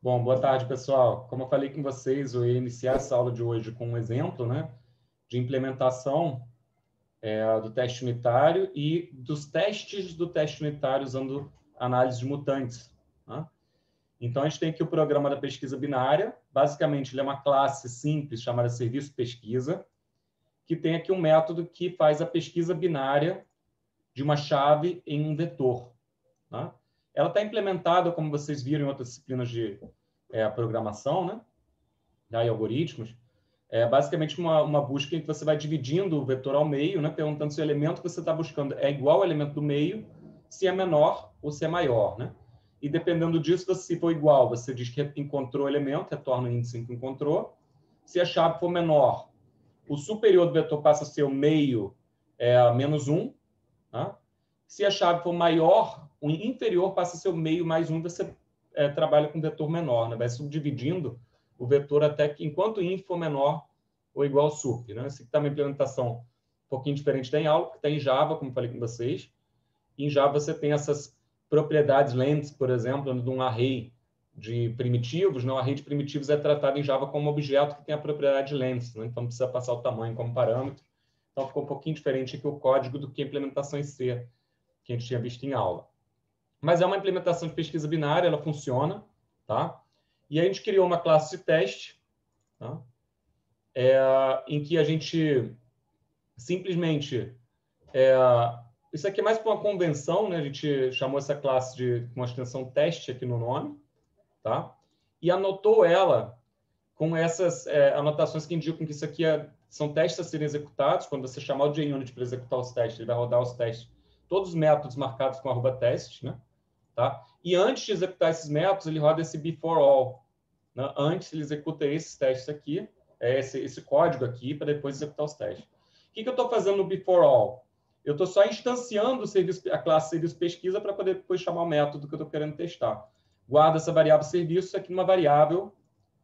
Bom, boa tarde, pessoal. Como eu falei com vocês, eu ia iniciar essa aula de hoje com um exemplo, né, de implementação do teste unitário e dos testes do teste unitário usando análise de mutantes. Né? Então, a gente tem aqui o programa da pesquisa binária. Basicamente, ele é uma classe simples chamada serviço pesquisa, que tem aqui um método que faz a pesquisa binária de uma chave em um vetor. Né? Ela está implementada, como vocês viram em outras disciplinas de programação, né? E algoritmos. É basicamente uma busca em que você vai dividindo o vetor ao meio, né? Perguntando se o elemento que você está buscando é igual ao elemento do meio, se é menor ou se é maior. Né? E dependendo disso, se for igual, você diz que encontrou o elemento, retorna o índice que encontrou. Se a chave for menor, o superior do vetor passa a ser o meio menos 1. Tá? Se a chave for maior, o inferior passa a ser o meio mais 1, você trabalha com vetor menor, né? Vai subdividindo o vetor até que, enquanto o inf for menor ou igual ao sup. Né? Essa aqui está uma implementação um pouquinho diferente da em aula, porque está em Java, como falei com vocês. E em Java você tem essas propriedades lengths, por exemplo, de um array de primitivos. O array de primitivos é tratado em Java como objeto que tem a propriedade lengths, né? Então não precisa passar o tamanho como parâmetro. Então ficou um pouquinho diferente aqui o código do que a implementação em C, que a gente tinha visto em aula. Mas é uma implementação de pesquisa binária, ela funciona, tá? E a gente criou uma classe de teste, tá? Em que a gente simplesmente... isso aqui é mais para uma convenção, né? A gente chamou essa classe de uma extensão teste aqui no nome, tá? E anotou ela com essas anotações que indicam que isso aqui são testes a serem executados. Quando você chamar o JUnit para executar os testes, ele vai rodar os testes, todos os métodos marcados com @test, né? Tá? E antes de executar esses métodos, ele roda esse before all. Né? Antes, ele executa esses testes aqui, esse código aqui, para depois executar os testes. O que eu estou fazendo no before all? Eu estou só instanciando a classe serviço pesquisa para poder depois chamar o método que eu estou querendo testar. Guarda essa variável serviço aqui numa variável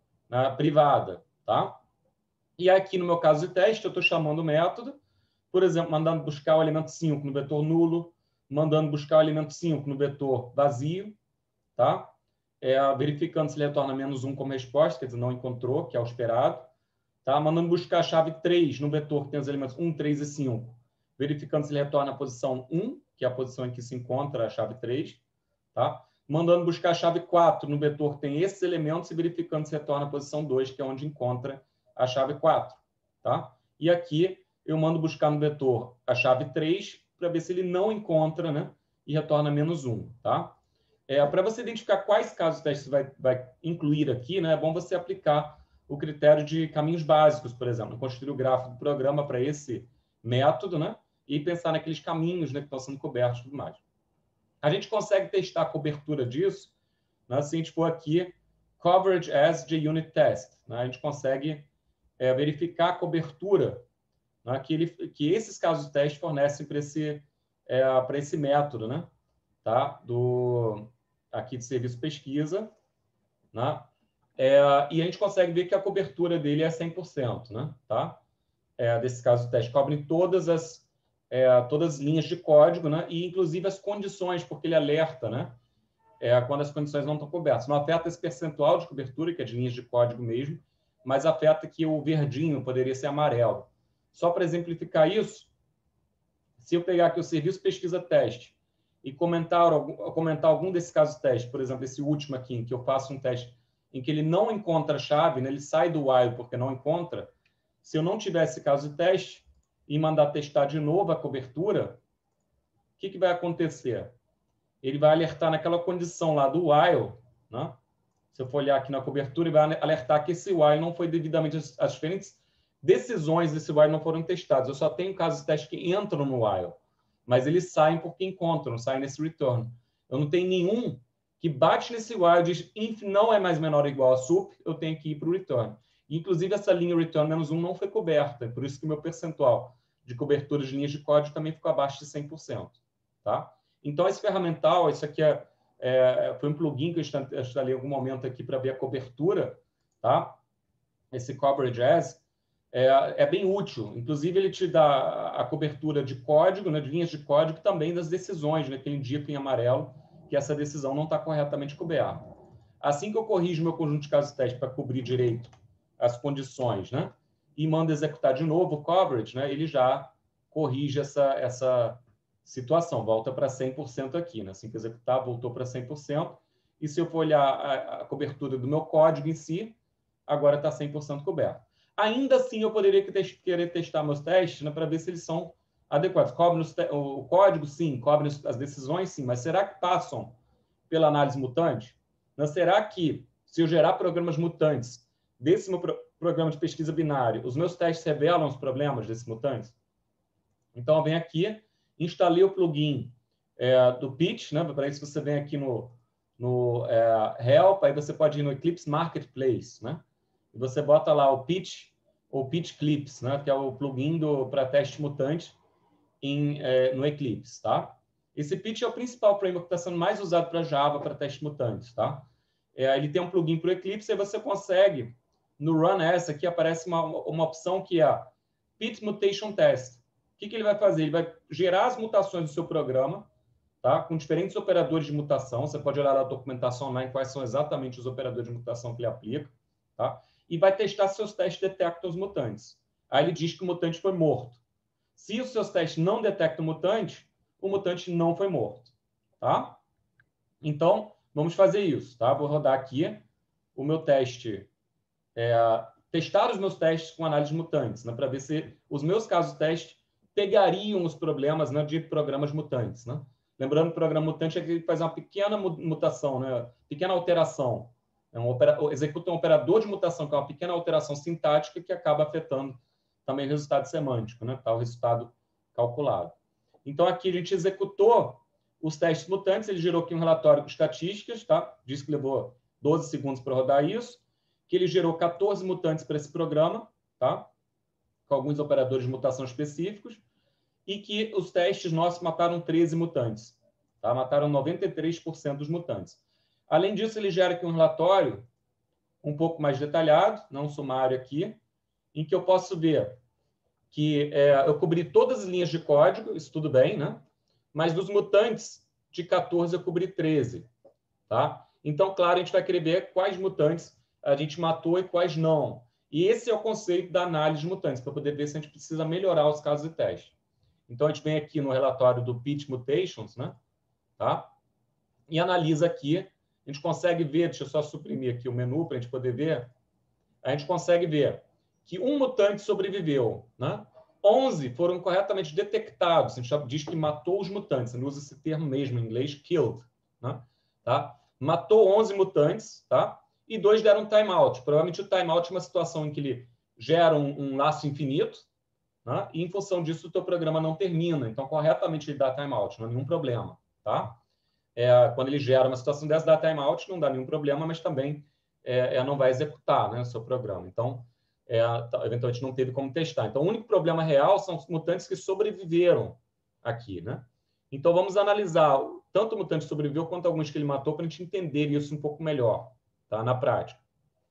privada. Tá? E aqui, no meu caso de teste, eu estou chamando o método, por exemplo, mandando buscar o elemento 5 no vetor nulo, mandando buscar o elemento 5 no vetor vazio, tá? Verificando se ele retorna menos 1 como resposta, quer dizer, não encontrou, que é o esperado. Tá? Mandando buscar a chave 3 no vetor que tem os elementos 1, 3 e 5, verificando se ele retorna a posição 1, que é a posição em que se encontra a chave 3. Tá? Mandando buscar a chave 4 no vetor que tem esses elementos e verificando se retorna a posição 2, que é onde encontra a chave 4. Tá? E aqui eu mando buscar no vetor a chave 3 para ver se ele não encontra, né? E retorna menos 1. Tá? Para você identificar quais casos testes você vai incluir aqui, né? É bom você aplicar o critério de caminhos básicos, por exemplo, construir o gráfico do programa para esse método, né? E pensar naqueles caminhos, né, que estão sendo cobertos e tudo mais. A gente consegue testar a cobertura disso, né, se a gente for aqui, coverage as JUnit test. Né? A gente consegue verificar a cobertura, né, que esses casos de teste fornecem para esse método, né? Tá? Aqui de serviço pesquisa. Né? E a gente consegue ver que a cobertura dele é 100%. Né? Tá? Desse caso de teste. Cobre todas as linhas de código, né? E inclusive as condições, porque ele alerta, né? Quando as condições não estão cobertas. Não afeta esse percentual de cobertura, que é de linhas de código mesmo, mas afeta que o verdinho poderia ser amarelo. Só para exemplificar isso, se eu pegar aqui o serviço pesquisa teste e comentar algum desses casos de teste, por exemplo, esse último aqui, em que eu faço um teste em que ele não encontra a chave, né? Ele sai do while porque não encontra, se eu não tiver esse caso de teste e mandar testar de novo a cobertura, o que vai acontecer? Ele vai alertar naquela condição lá do while, né? Se eu for olhar aqui na cobertura, ele vai alertar que esse while não foi devidamente... As diferentes decisões desse while não foram testadas. Eu só tenho casos de teste que entram no while, mas eles saem porque encontram, saem nesse return. Eu não tenho nenhum que bate nesse while e diz if não é mais menor ou igual a sup, eu tenho que ir para o return. Inclusive, essa linha return menos 1 não foi coberta, por isso que o meu percentual de cobertura de linhas de código também ficou abaixo de 100%. Tá? Então, esse ferramental, isso aqui foi um plugin que eu instalei em algum momento aqui para ver a cobertura, tá? Esse Coverage As é bem útil. Inclusive, ele te dá a cobertura de código, né, de linhas de código, e também das decisões, né, que ele indica em amarelo que essa decisão não está corretamente coberta. Assim que eu corrijo meu conjunto de casos de teste para cobrir direito as condições, né? E mando executar de novo o coverage, né? Ele já corrige essa situação, volta para 100% aqui, né? Assim que executar, voltou para 100%. E se eu for olhar a cobertura do meu código em si, agora está 100% coberto. Ainda assim, eu poderia querer testar meus testes, né, para ver se eles são adequados. Cobre o código, sim. Cobre as decisões, sim. Mas será que passam pela análise mutante? Não, será que, se eu gerar programas mutantes desse meu programa de pesquisa binário, os meus testes revelam os problemas desses mutantes? Então, eu venho aqui, instalei o plugin do Pitch, né? Para isso você vem aqui no Help, aí você pode ir no Eclipse Marketplace, né? E você bota lá o Pitch, ou Pitch Clips, né? Que é o plugin para teste mutante no Eclipse, tá? Esse Pitch é o principal framework que está sendo mais usado para Java, para teste mutantes, tá? Ele tem um plugin para o Eclipse, e você consegue, no Run As, aqui aparece uma opção que é Pitch Mutation Test. O que ele vai fazer? Ele vai gerar as mutações do seu programa, tá? Com diferentes operadores de mutação. Você pode olhar na documentação online quais são exatamente os operadores de mutação que ele aplica, tá? E vai testar se seus testes detectam os mutantes. Aí ele diz que o mutante foi morto. Se os seus testes não detectam o mutante não foi morto, tá? Então, vamos fazer isso, tá? Vou rodar aqui o meu teste, testar os meus testes com análise de mutantes, né? Para ver se os meus casos de teste pegariam os problemas, né, de programas mutantes, né? Lembrando que o programa mutante é que ele faz uma pequena mutação, né? Pequena alteração. Executa um operador de mutação, que é uma pequena alteração sintática que acaba afetando também o resultado semântico, né? Tá, o resultado calculado. Então, aqui a gente executou os testes mutantes, ele gerou aqui um relatório com estatísticas, tá? Diz que levou 12 segundos para rodar isso, que ele gerou 14 mutantes para esse programa, tá? Com alguns operadores de mutação específicos, e que os testes nossos mataram 13 mutantes, tá? Mataram 93% dos mutantes. Além disso, ele gera aqui um relatório um pouco mais detalhado, não sumário aqui, em que eu posso ver que eu cobri todas as linhas de código, isso tudo bem, né? Mas dos mutantes, de 14 eu cobri 13, tá? Então, claro, a gente vai querer ver quais mutantes a gente matou e quais não. E esse é o conceito da análise de mutantes, para poder ver se a gente precisa melhorar os casos de teste. Então, a gente vem aqui no relatório do Pitch Mutations, né? Tá? E analisa aqui. A gente consegue ver, deixa eu só suprimir aqui o menu para a gente poder ver. A gente consegue ver que um mutante sobreviveu, né? 11 foram corretamente detectados. A gente já diz que matou os mutantes. A gente usa esse termo mesmo em inglês, killed, né? Tá? Matou 11 mutantes, tá? E 2 deram timeout. Provavelmente o timeout é uma situação em que ele gera um laço infinito, né? E em função disso o teu programa não termina. Então, corretamente ele dá timeout, não há nenhum problema, tá? Quando ele gera uma situação dessa, dá timeout, não dá nenhum problema, mas também não vai executar, né, o seu programa. Então, eventualmente não teve como testar. Então, o único problema real são os mutantes que sobreviveram aqui, né? Então, vamos analisar tanto o mutante que sobreviveu quanto alguns que ele matou para a gente entender isso um pouco melhor, tá, na prática.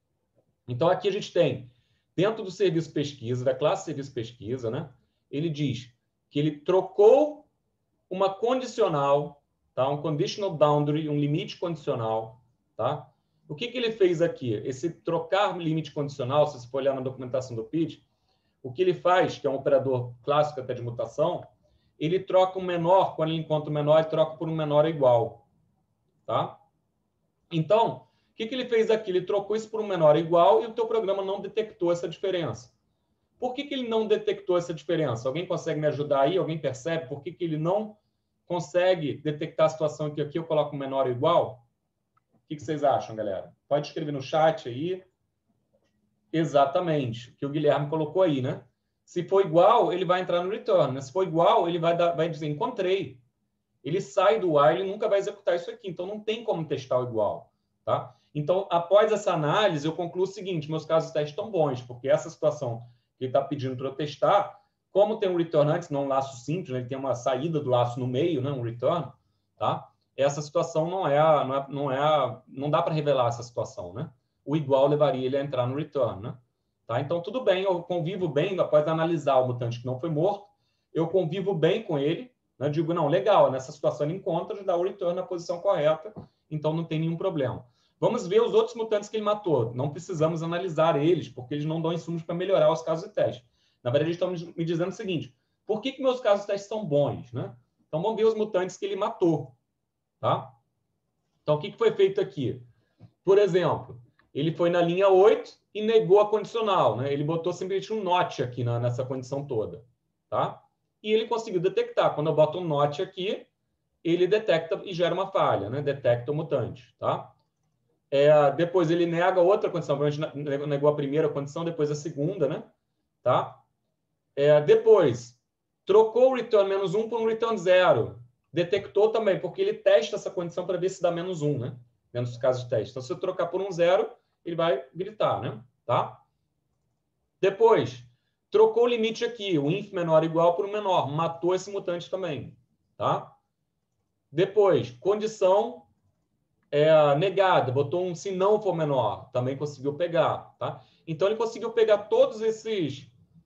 Então, aqui a gente tem, dentro do serviço pesquisa, da classe serviço pesquisa, né, ele diz que ele trocou uma condicional, tá, um conditional boundary, um limite condicional, tá? O que ele fez aqui? Esse trocar limite condicional, se você for olhar na documentação do Pitch, o que ele faz, que é um operador clássico até de mutação, ele troca um menor, quando ele encontra um menor, ele troca por um menor igual, tá? Então, o que ele fez aqui? Ele trocou isso por um menor igual e o teu programa não detectou essa diferença. Por que ele não detectou essa diferença? Alguém consegue me ajudar aí? Alguém percebe por que ele não consegue detectar a situação em que aqui eu coloco um menor ou igual? O que vocês acham, galera? Pode escrever no chat aí. Exatamente, o que o Guilherme colocou aí, né? Se for igual, ele vai entrar no return, né? Se for igual, ele vai dizer encontrei. Ele sai do while e nunca vai executar isso aqui. Então, não tem como testar o igual, tá? Então, após essa análise, eu concluo o seguinte, meus casos de teste estão bons, porque essa situação que ele está pedindo para eu testar, como tem um return antes, não um laço simples, né? Ele tem uma saída do laço no meio, né? Um return, tá? Essa situação não dá para revelar essa situação, né? O igual levaria ele a entrar no return, né? Tá? Então, tudo bem, eu convivo bem, após analisar o mutante que não foi morto, eu convivo bem com ele, né? Digo, não, legal, nessa situação ele encontra, dá o return na posição correta, então não tem nenhum problema. Vamos ver os outros mutantes que ele matou. Não precisamos analisar eles, porque eles não dão insumos para melhorar os casos de teste. Na verdade, eles estão me dizendo o seguinte: por que meus casos de teste são bons? Né? Então, vamos ver os mutantes que ele matou. Tá? Então, o que foi feito aqui? Por exemplo, ele foi na linha 8 e negou a condicional. Né? Ele botou simplesmente um not aqui nessa condição toda. Tá? E ele conseguiu detectar. Quando eu boto um not aqui, ele detecta e gera uma falha, né? Detecta o mutante. Tá? Depois ele nega outra condição. Provavelmente negou a primeira condição, depois a segunda. Né? Tá? Depois, trocou o return -1 por um return 0. Detectou também, porque ele testa essa condição para ver se dá -1, né? Dentro dos casos de teste. Então, se eu trocar por um 0, ele vai gritar, né? Tá? Depois, trocou o limite aqui, o inf menor igual por um menor. Matou esse mutante também, tá? Depois, condição negada. Botou um se não for menor. Também conseguiu pegar, tá? Então, ele conseguiu pegar todos esses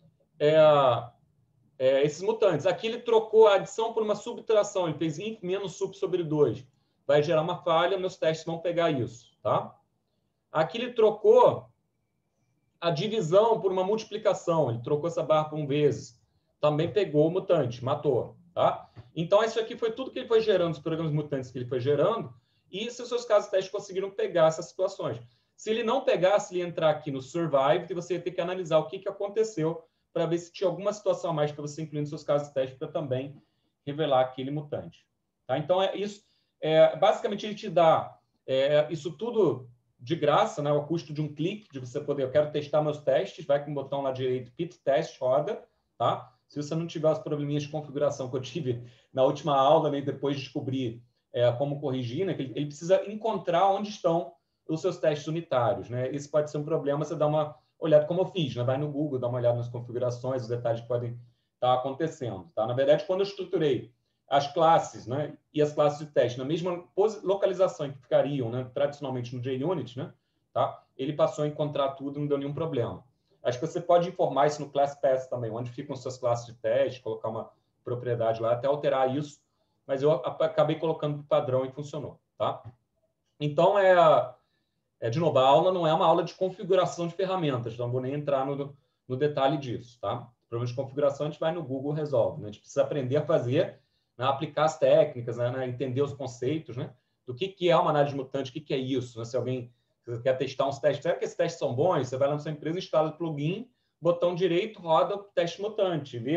mutantes. Aqui ele trocou a adição por uma subtração. Ele fez inf menos sub sobre 2. Vai gerar uma falha, meus testes vão pegar isso. Tá? Aqui ele trocou a divisão por uma multiplicação. Ele trocou essa barra por 1 vezes. Também pegou o mutante, matou. Tá? Então, isso aqui foi tudo que ele foi gerando, os programas mutantes que ele foi gerando, e se os seus casos de teste conseguiram pegar essas situações. Se ele não pegasse, ele ia entrar aqui no Survive, e você ia ter que analisar o que aconteceu para ver se tinha alguma situação a mais para você incluir nos seus casos de teste para também revelar aquele mutante. Tá? Então, isso. Basicamente, ele te dá isso tudo de graça, né? O custo de um clique, de você poder, eu quero testar meus testes, vai com o botão lá direito, pit test, roda, tá? Se você não tiver os probleminhas de configuração que eu tive na última aula, né, depois de descobrir como corrigir, né, que ele precisa encontrar onde estão os seus testes unitários. Né? Esse pode ser um problema, você dá uma olhada, como eu fiz, né? Vai no Google, dá uma olhada nas configurações, os detalhes que podem estar acontecendo. Tá? Na verdade, quando eu estruturei as classes, né, e as classes de teste na mesma localização que ficariam, né, tradicionalmente no JUnit, né, tá? Ele passou a encontrar tudo e não deu nenhum problema. Acho que você pode informar isso no ClassPath também, onde ficam suas classes de teste, colocar uma propriedade lá, até alterar isso, mas eu acabei colocando para o padrão e funcionou. Tá? Então, de novo, a aula não é uma aula de configuração de ferramentas, então não vou nem entrar no detalhe disso. Tá? Problema de configuração, a gente vai no Google e resolve. Né? A gente precisa aprender a fazer, né? Aplicar as técnicas, né? Entender os conceitos, né? Do que é uma análise mutante, o que é isso. Né? Se alguém quer testar uns testes, será que esses testes são bons? Você vai lá na sua empresa, instala o plugin, botão direito, roda o teste mutante. Vê,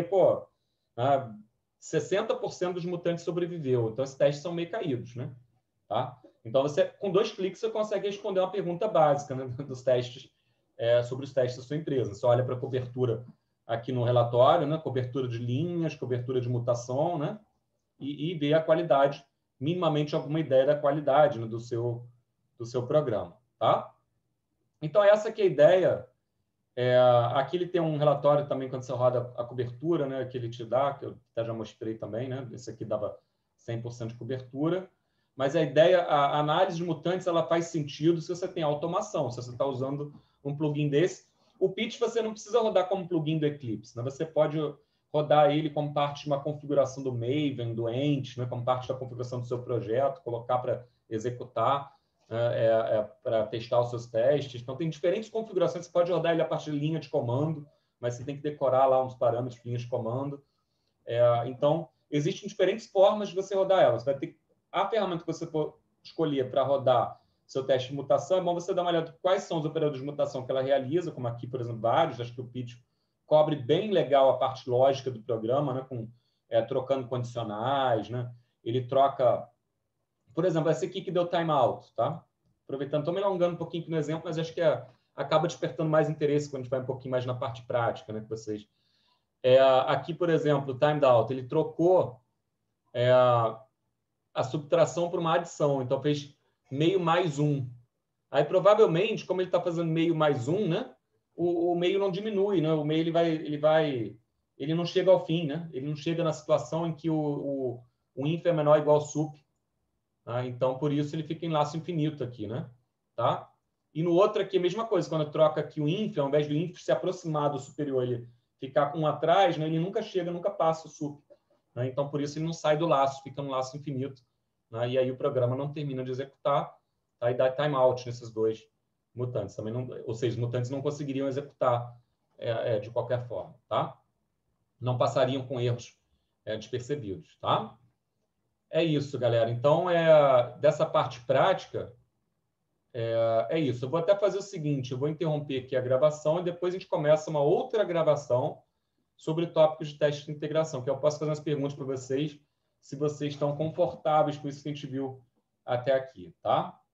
60% dos mutantes sobreviveu. Então, esses testes são meio caídos, né? Tá? Então, com 2 cliques, você consegue responder uma pergunta básica, né, dos testes, sobre os testes da sua empresa. Você olha para a cobertura aqui no relatório, né, cobertura de linhas, cobertura de mutação, né, e vê a qualidade, minimamente alguma ideia da qualidade, né, do seu programa. Tá? Então, essa que é a ideia. Aqui ele tem um relatório também, quando você roda a cobertura, né, que ele te dá, que eu até já mostrei também. Né, esse aqui dava 100% de cobertura. Mas a ideia, a análise de mutantes, ela faz sentido se você tem automação, se você está usando um plugin desse. O Pitch você não precisa rodar como plugin do Eclipse, né? Você pode rodar ele como parte de uma configuração do Maven, do Ant, né? Como parte da configuração do seu projeto, colocar para executar, para testar os seus testes. Então, tem diferentes configurações. Você pode rodar ele a partir de linha de comando, mas você tem que decorar lá uns parâmetros de linha de comando. Então, existem diferentes formas de você rodar ela. Você vai ter a ferramenta que você for escolher para rodar seu teste de mutação, é bom você dar uma olhada em quais são os operadores de mutação que ela realiza, como aqui, por exemplo, vários. Acho que o Pitch cobre bem legal a parte lógica do programa, né, trocando condicionais. Né? Ele troca, por exemplo, esse aqui que deu timeout. Tá? Aproveitando, estou me alongando um pouquinho no exemplo, mas acho que acaba despertando mais interesse quando a gente vai um pouquinho mais na parte prática, né, que vocês... aqui, por exemplo, o timed out, ele trocou a subtração por uma adição. Então, fez meio mais 1. Aí, provavelmente, como ele está fazendo meio mais 1, né, o meio não diminui. Né? O meio ele não chega ao fim. Né? Ele não chega na situação em que o inf é menor ou igual ao sup. Tá? Então, por isso, ele fica em laço infinito aqui. Né? Tá? E no outro aqui, a mesma coisa. Quando eu troco aqui o inf, ao invés do inf se aproximar do superior, ele ficar com um atrás, né, ele nunca chega, nunca passa o sup. Né? Então, por isso, ele não sai do laço, fica no laço infinito. Né? E aí o programa não termina de executar. tá? E dar timeout nesses dois mutantes. Também não, ou seja, os mutantes não conseguiriam executar de qualquer forma, tá? Não passariam com erros despercebidos, tá? É isso, galera. Então, dessa parte prática, é isso. Eu vou até fazer o seguinte, eu vou interromper aqui a gravação e depois a gente começa uma outra gravação sobre tópicos de teste de integração, que eu posso fazer umas perguntas para vocês, se vocês estão confortáveis com isso que a gente viu até aqui, tá?